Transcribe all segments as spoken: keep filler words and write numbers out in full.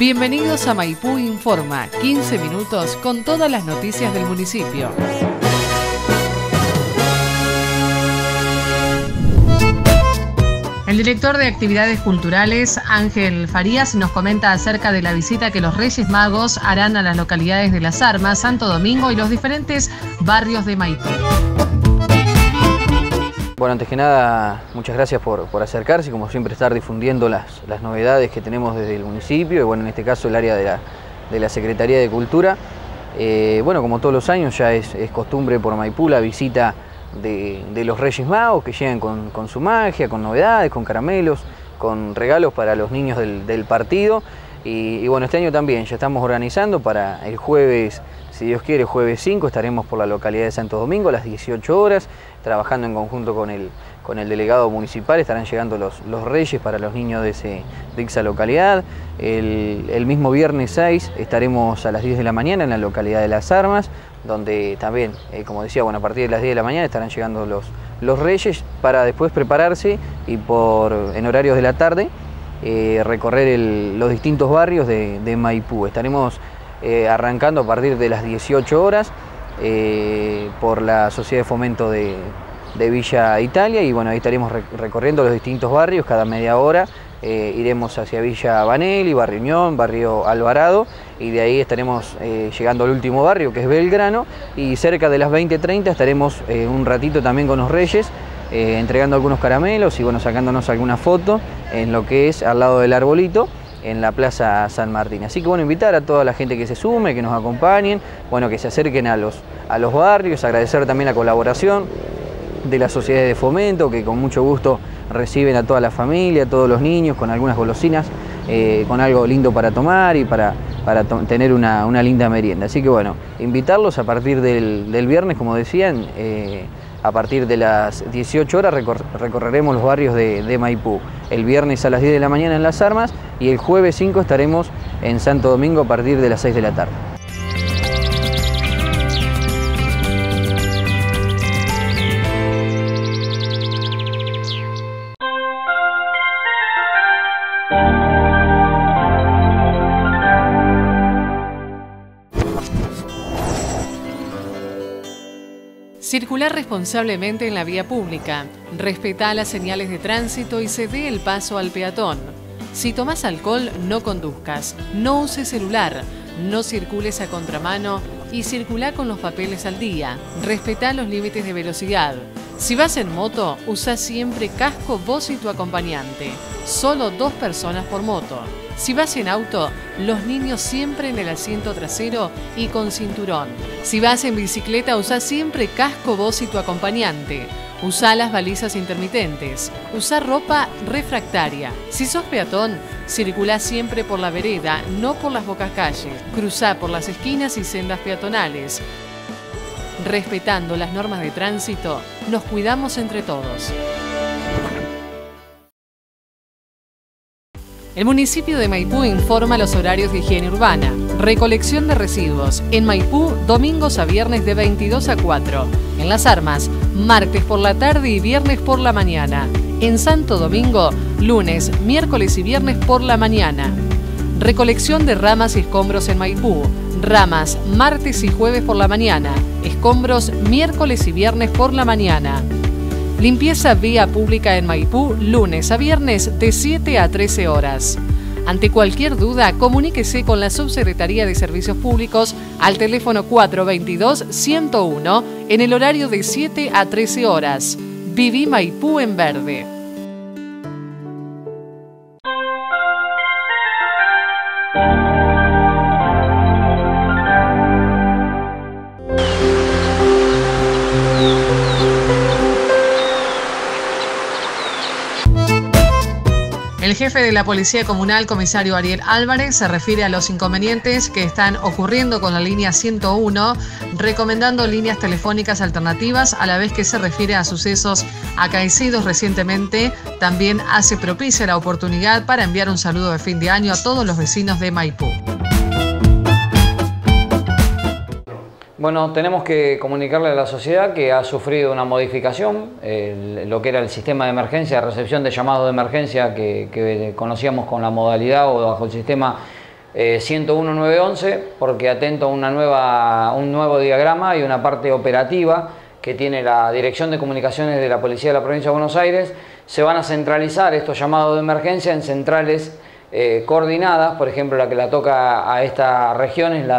Bienvenidos a Maipú Informa, quince minutos con todas las noticias del municipio. El director de Actividades Culturales, Ángel Farías, nos comenta acerca de la visita que los Reyes Magos harán a las localidades de Las Armas, Santo Domingo y los diferentes barrios de Maipú. Bueno, antes que nada, muchas gracias por, por acercarse y como siempre estar difundiendo las, las novedades que tenemos desde el municipio y bueno, en este caso el área de la, de la Secretaría de Cultura. Eh, bueno, como todos los años ya es, es costumbre por Maipú la visita de, de los Reyes Magos que llegan con, con su magia, con novedades, con caramelos, con regalos para los niños del, del partido. Y, y bueno, este año también ya estamos organizando para el jueves, si Dios quiere, jueves cinco, estaremos por la localidad de Santo Domingo a las dieciocho horas, trabajando en conjunto con el, con el delegado municipal. Estarán llegando los, los reyes para los niños de, ese, de esa localidad. El, el mismo viernes seis estaremos a las diez de la mañana en la localidad de Las Armas, donde también, eh, como decía, bueno, a partir de las diez de la mañana estarán llegando los, los reyes para después prepararse y por, en horarios de la tarde eh, recorrer el, los distintos barrios de, de Maipú. Estaremos eh, arrancando a partir de las dieciocho horas. Eh, por la Sociedad de Fomento de, de Villa Italia y bueno, ahí estaremos recorriendo los distintos barrios cada media hora. Eh, iremos hacia Villa Vanelli, Barrio Unión, Barrio Alvarado y de ahí estaremos eh, llegando al último barrio que es Belgrano y cerca de las veinte treinta estaremos eh, un ratito también con los Reyes eh, entregando algunos caramelos y bueno, sacándonos alguna foto en lo que es al lado del arbolito en la Plaza San Martín. Así que bueno, invitar a toda la gente que se sume, que nos acompañen, bueno, que se acerquen a los, a los barrios, agradecer también la colaboración de las sociedades de fomento, que con mucho gusto reciben a toda la familia, a todos los niños, con algunas golosinas, eh, con algo lindo para tomar y para, para to tener una, una linda merienda. Así que bueno, invitarlos a partir del, del viernes, como decían, eh, a partir de las dieciocho horas recor recorreremos los barrios de, de Maipú. El viernes a las diez de la mañana en Las Armas y el jueves cinco estaremos en Santo Domingo a partir de las seis de la tarde. Circular responsablemente en la vía pública, respetá las señales de tránsito y cede el paso al peatón. Si tomás alcohol, no conduzcas, no uses celular, no circules a contramano y circulá con los papeles al día. Respetá los límites de velocidad. Si vas en moto, usa siempre casco vos y tu acompañante. Solo dos personas por moto. Si vas en auto, los niños siempre en el asiento trasero y con cinturón. Si vas en bicicleta, usa siempre casco vos y tu acompañante. Usa las balizas intermitentes. Usa ropa refractaria. Si sos peatón, circulá siempre por la vereda, no por las bocacalles. Cruzá por las esquinas y sendas peatonales. Respetando las normas de tránsito, nos cuidamos entre todos. El municipio de Maipú informa los horarios de higiene urbana. Recolección de residuos. En Maipú, domingos a viernes de veintidós a cuatro. En Las Armas, martes por la tarde y viernes por la mañana. En Santo Domingo, lunes, miércoles y viernes por la mañana. Recolección de ramas y escombros en Maipú. Ramas, martes y jueves por la mañana. Escombros, miércoles y viernes por la mañana. Limpieza vía pública en Maipú, lunes a viernes de siete a trece horas. Ante cualquier duda, comuníquese con la Subsecretaría de Servicios Públicos al teléfono cuatro veintidós, ciento uno en el horario de siete a trece horas. Viví Maipú en verde. El jefe de la Policía Comunal, comisario Ariel Álvarez, se refiere a los inconvenientes que están ocurriendo con la línea ciento uno, recomendando líneas telefónicas alternativas, a la vez que se refiere a sucesos acaecidos recientemente. También hace propicia la oportunidad para enviar un saludo de fin de año a todos los vecinos de Maipú. Bueno, tenemos que comunicarle a la sociedad que ha sufrido una modificación, el, lo que era el sistema de emergencia, recepción de llamados de emergencia que, que conocíamos con la modalidad o bajo el sistema eh, ciento uno nueve once, porque atento a una nueva, un nuevo diagrama y una parte operativa que tiene la Dirección de Comunicaciones de la Policía de la Provincia de Buenos Aires. Se van a centralizar estos llamados de emergencia en centrales eh, coordinadas. Por ejemplo, la que la toca a esta región es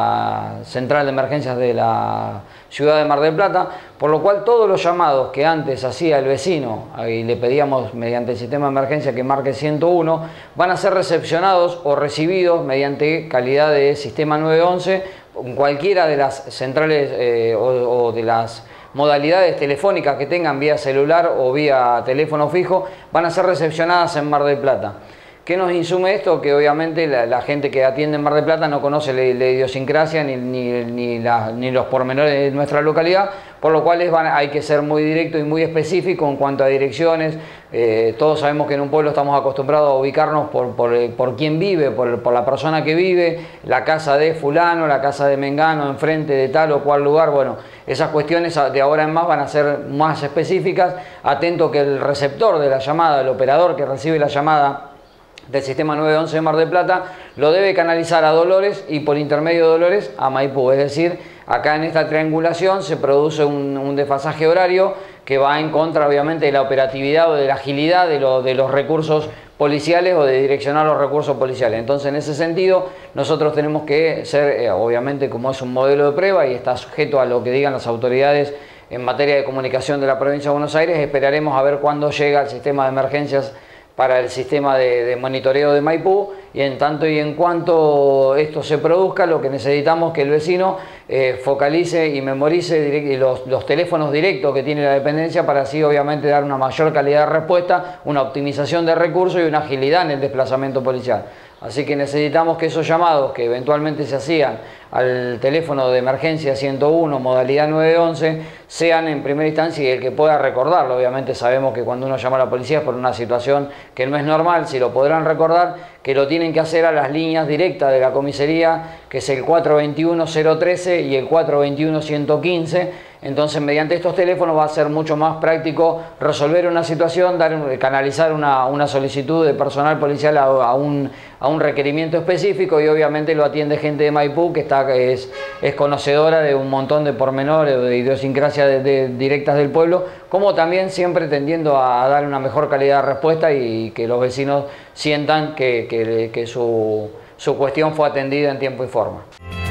la Central de Emergencias de la Ciudad de Mar del Plata, por lo cual todos los llamados que antes hacía el vecino y le pedíamos mediante el sistema de emergencia que marque ciento uno, van a ser recepcionados o recibidos mediante calidad de sistema nueve once en cualquiera de las centrales eh, o, o de las modalidades telefónicas que tengan vía celular o vía teléfono fijo, van a ser recepcionadas en Mar del Plata. ¿Qué nos insume esto? Que obviamente la, la gente que atiende en Mar del Plata no conoce la, la idiosincrasia ni, ni, ni, la, ni los pormenores de nuestra localidad, por lo cual es, van, hay que ser muy directo y muy específico en cuanto a direcciones. Eh, todos sabemos que en un pueblo estamos acostumbrados a ubicarnos por, por, por quién vive, por, por la persona que vive, la casa de fulano, la casa de mengano, enfrente de tal o cual lugar. Bueno, esas cuestiones de ahora en más van a ser más específicas. Atento que el receptor de la llamada, el operador que recibe la llamada del sistema nueve once de Mar del Plata, lo debe canalizar a Dolores y por intermedio de Dolores a Maipú. Es decir, acá en esta triangulación se produce un, un desfasaje horario que va en contra obviamente de la operatividad o de la agilidad de, lo, de los recursos policiales o de direccionar los recursos policiales. Entonces, en ese sentido, nosotros tenemos que ser, eh, obviamente como es un modelo de prueba y está sujeto a lo que digan las autoridades en materia de comunicación de la provincia de Buenos Aires, esperaremos a ver cuándo llega el sistema de emergencias para el sistema de, de monitoreo de Maipú, y en tanto y en cuanto esto se produzca, lo que necesitamos es que el vecino eh, focalice y memorice los, los teléfonos directos que tiene la dependencia para así obviamente dar una mayor calidad de respuesta, una optimización de recursos y una agilidad en el desplazamiento policial. Así que necesitamos que esos llamados que eventualmente se hacían al teléfono de emergencia ciento uno, modalidad nueve once, sean en primera instancia y el que pueda recordarlo. Obviamente sabemos que cuando uno llama a la policía es por una situación que no es normal, si lo podrán recordar, que lo tienen que hacer a las líneas directas de la comisaría, que es el cuatro veintiuno cero trece y el cuatro veintiuno ciento quince. Entonces, mediante estos teléfonos va a ser mucho más práctico resolver una situación, dar, canalizar una, una solicitud de personal policial a, a, un, a un requerimiento específico, y obviamente lo atiende gente de Maipú que está, es, es conocedora de un montón de pormenores o de idiosincrasia de, de, directas del pueblo, como también siempre tendiendo a, a dar una mejor calidad de respuesta y que los vecinos sientan que, que, que su, su cuestión fue atendida en tiempo y forma.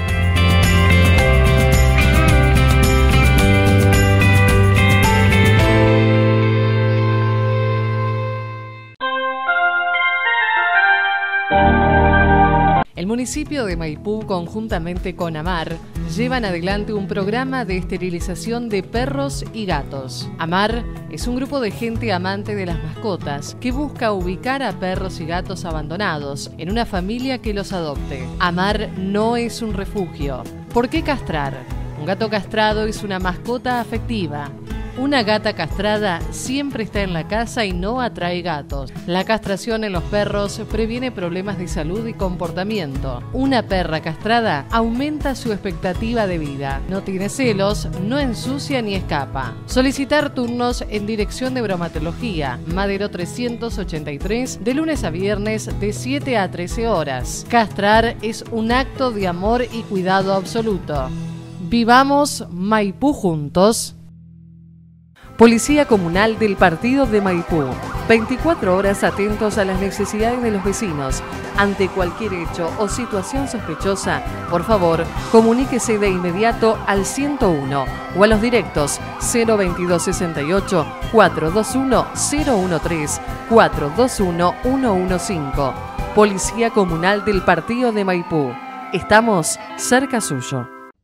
El municipio de Maipú, conjuntamente con AMAR, llevan adelante un programa de esterilización de perros y gatos. AMAR es un grupo de gente amante de las mascotas que busca ubicar a perros y gatos abandonados en una familia que los adopte. AMAR no es un refugio. ¿Por qué castrar? Un gato castrado es una mascota afectiva. Una gata castrada siempre está en la casa y no atrae gatos. La castración en los perros previene problemas de salud y comportamiento. Una perra castrada aumenta su expectativa de vida. No tiene celos, no ensucia ni escapa. Solicitar turnos en Dirección de Bromatología, Madero trescientos ochenta y tres, de lunes a viernes de siete a trece horas. Castrar es un acto de amor y cuidado absoluto. Vivamos Maipú juntos. Policía Comunal del Partido de Maipú. veinticuatro horas atentos a las necesidades de los vecinos. Ante cualquier hecho o situación sospechosa, por favor, comuníquese de inmediato al ciento uno o a los directos cero veintidós sesenta y ocho, cuatrocientos veintiuno, cero trece, cuatrocientos veintiuno, ciento quince. Policía Comunal del Partido de Maipú. Estamos cerca suyo.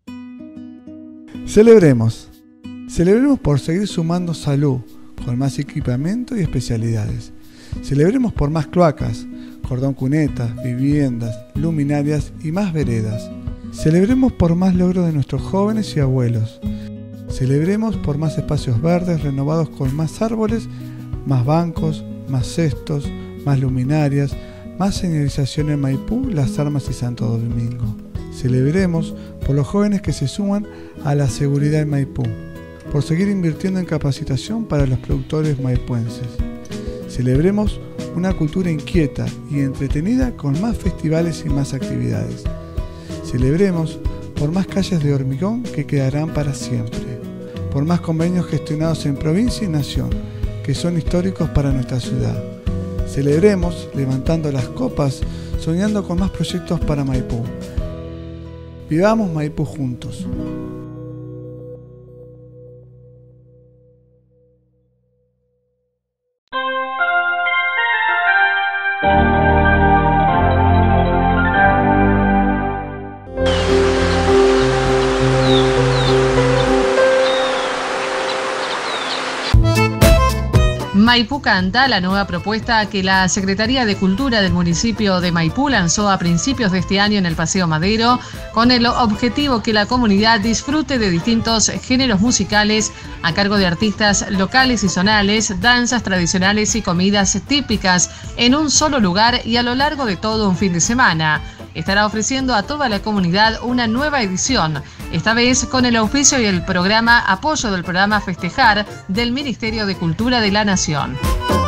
Celebremos. Celebremos por seguir sumando salud, con más equipamiento y especialidades. Celebremos por más cloacas, cordón cunetas, viviendas, luminarias y más veredas. Celebremos por más logros de nuestros jóvenes y abuelos. Celebremos por más espacios verdes renovados con más árboles, más bancos, más cestos, más luminarias, más señalización en Maipú, Las Armas y Santo Domingo. Celebremos por los jóvenes que se suman a la seguridad en Maipú, por seguir invirtiendo en capacitación para los productores maipuenses. Celebremos una cultura inquieta y entretenida con más festivales y más actividades. Celebremos por más calles de hormigón que quedarán para siempre, por más convenios gestionados en provincia y nación, que son históricos para nuestra ciudad. Celebremos levantando las copas, soñando con más proyectos para Maipú. Vivamos Maipú juntos. Maipú Canta, la nueva propuesta que la Secretaría de Cultura del municipio de Maipú lanzó a principios de este año en el Paseo Madero, con el objetivo que la comunidad disfrute de distintos géneros musicales a cargo de artistas locales y zonales, danzas tradicionales y comidas típicas en un solo lugar y a lo largo de todo un fin de semana. Estará ofreciendo a toda la comunidad una nueva edición, esta vez con el auspicio y el programa apoyo del programa Festejar del Ministerio de Cultura de la Nación.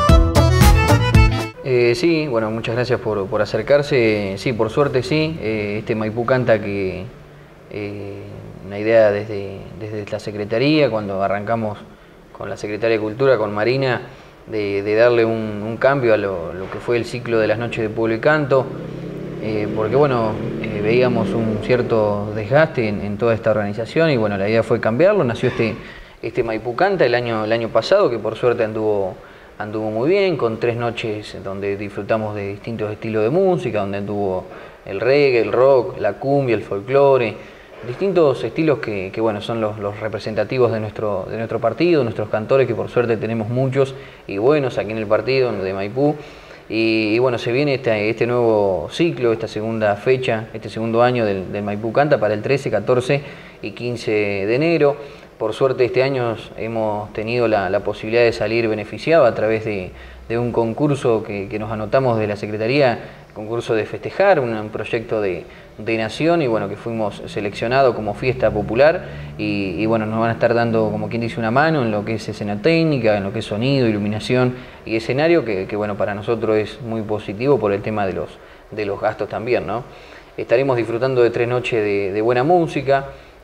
Eh, sí, bueno, muchas gracias por, por acercarse. Sí, por suerte sí, eh, este Maipú Canta que eh, una idea desde, desde la Secretaría, cuando arrancamos con la Secretaria de Cultura, con Marina, de, de darle un, un cambio a lo, lo que fue el ciclo de las noches de pueblo y canto. Eh, porque bueno, eh, veíamos un cierto desgaste en, en toda esta organización y bueno, la idea fue cambiarlo. Nació este, este Maipú Canta el año, el año pasado, que por suerte anduvo, anduvo muy bien, con tres noches donde disfrutamos de distintos estilos de música, donde anduvo el reggae, el rock, la cumbia, el folclore, distintos estilos que, que bueno, son los, los representativos de nuestro, de nuestro partido, nuestros cantores, que por suerte tenemos muchos y buenos aquí en el partido de Maipú. Y, y bueno, se viene este, este nuevo ciclo, esta segunda fecha, este segundo año del, del Maipú Canta para el trece, catorce y quince de enero. Por suerte este año hemos tenido la, la posibilidad de salir beneficiados a través de, de un concurso que, que nos anotamos de la Secretaría, concurso de Festejar, un, un proyecto de, de nación y bueno, que fuimos seleccionados como fiesta popular y, y bueno, nos van a estar dando, como quien dice, una mano en lo que es escena técnica, en lo que es sonido, iluminación y escenario, que, que bueno, para nosotros es muy positivo por el tema de los, de los gastos también, ¿no? Estaremos disfrutando de tres noches de, de buena música,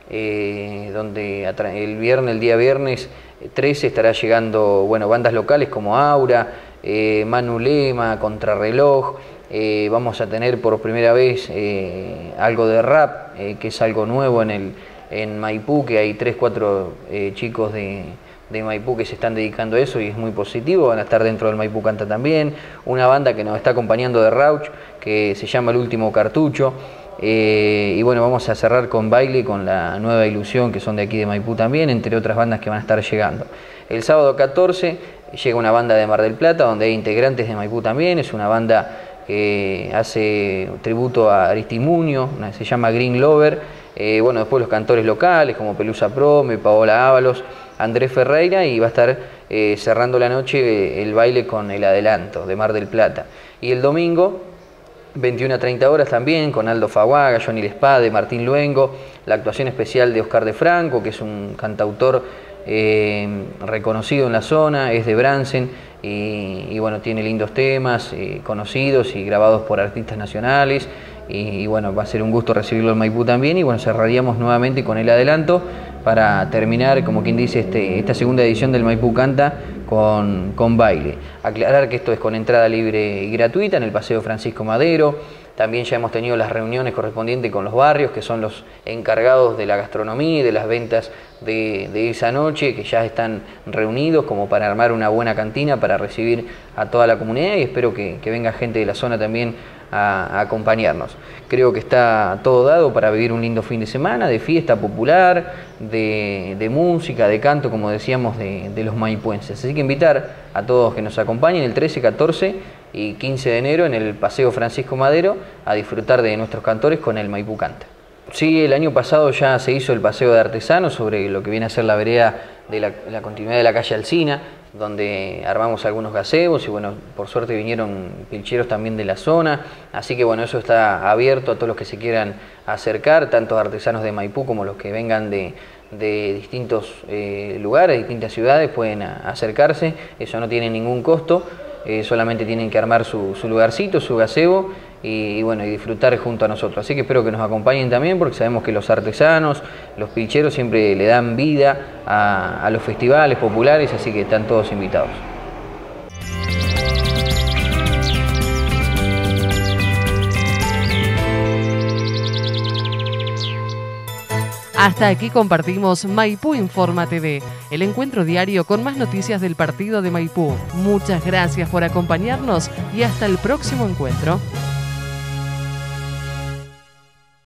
eh, donde el viernes, el día viernes trece estará llegando, bueno, bandas locales como Aura, eh, Manu Lema, Contrarreloj. Eh, vamos a tener por primera vez eh, algo de rap, eh, que es algo nuevo en, el, en Maipú, que hay tres, cuatro eh, chicos de, de Maipú que se están dedicando a eso y es muy positivo. Van a estar dentro del Maipú Canta también. Una banda que nos está acompañando de Rauch, que se llama El Último Cartucho. Eh, y bueno, vamos a cerrar con baile con la Nueva Ilusión, que son de aquí de Maipú también, entre otras bandas que van a estar llegando. El sábado catorce llega una banda de Mar del Plata, donde hay integrantes de Maipú también. Es una banda que hace tributo a Aristimuño, se llama Green Lover. Eh, bueno, después los cantores locales como Pelusa Prome, Paola Ábalos, Andrés Ferreira, y va a estar eh, cerrando la noche eh, el baile con El Adelanto de Mar del Plata. Y el domingo, veintiuna a treinta horas también, con Aldo Faguaga, Johnny Lespade, Martín Luengo, la actuación especial de Oscar de Franco, que es un cantautor eh, reconocido en la zona, es de Bransen, y, y bueno, tiene lindos temas, eh, conocidos y grabados por artistas nacionales, y, y bueno, va a ser un gusto recibirlo en Maipú también, y bueno, cerraríamos nuevamente con El Adelanto para terminar, como quien dice, este, esta segunda edición del Maipú Canta con, con baile. Aclarar que esto es con entrada libre y gratuita en el Paseo Francisco Madero. También ya hemos tenido las reuniones correspondientes con los barrios, que son los encargados de la gastronomía y de las ventas de, de esa noche, que ya están reunidos como para armar una buena cantina para recibir a toda la comunidad, y espero que, que venga gente de la zona también a, a acompañarnos. Creo que está todo dado para vivir un lindo fin de semana de fiesta popular, de, de música, de canto, como decíamos, de, de los maipuenses. Así que invitar a todos que nos acompañen el trece, catorce y quince de enero en el Paseo Francisco Madero a disfrutar de nuestros cantores con el Maipú Canta. Sí, el año pasado ya se hizo el paseo de artesanos sobre lo que viene a ser la vereda de la, la continuidad de la calle Alsina, donde armamos algunos gazebos y bueno, por suerte vinieron pilcheros también de la zona, así que bueno, eso está abierto a todos los que se quieran acercar, tanto artesanos de Maipú como los que vengan de, de distintos eh, lugares, distintas ciudades, pueden acercarse, eso no tiene ningún costo. eh, solamente tienen que armar su, su lugarcito, su gazebo y, y bueno, y disfrutar junto a nosotros. Así que espero que nos acompañen también, porque sabemos que los artesanos, los pilcheros siempre le dan vida a, a los festivales populares, así que están todos invitados. Hasta aquí compartimos Maipú Informa T V, el encuentro diario con más noticias del partido de Maipú. Muchas gracias por acompañarnos y hasta el próximo encuentro.